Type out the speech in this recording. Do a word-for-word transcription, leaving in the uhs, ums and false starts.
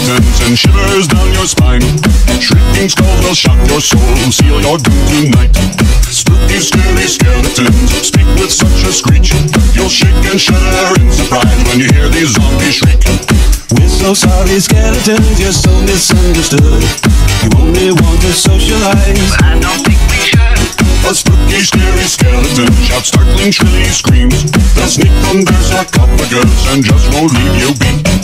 skeletons and shivers down your spine. Shrieking skulls will shock your soul, seal your doom tonight. Spooky, scary skeletons speak with such a screech. You'll shake and shudder in surprise when you hear these zombies shriek. We're so sorry, skeletons, you're so misunderstood. You only want to socialize, but I don't think we should. A spooky, scary skeleton shouts startling, shrilly screams. They'll sneak from their sarcophagus and just won't leave you be.